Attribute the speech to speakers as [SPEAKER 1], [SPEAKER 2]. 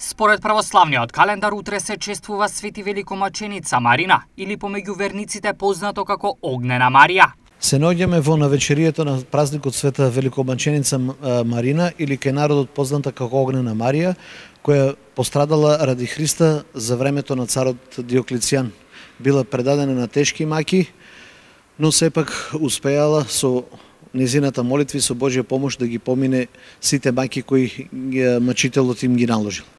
[SPEAKER 1] Според православниот календар утре се чествува Свети Великомаченица Марина или помеѓу верниците познато како Огнена Марија.
[SPEAKER 2] Се наоѓаме во навечерието на празникот Света Великомаченица Марина или кај народот позната како Огнена Марија, која пострадала ради Христа за времето на царот Диоклецијан. Била предадена на тешки маки, но сепак успеала со незината молитви со Божја помош да ги помине сите маки кои мачителот им ги наложил.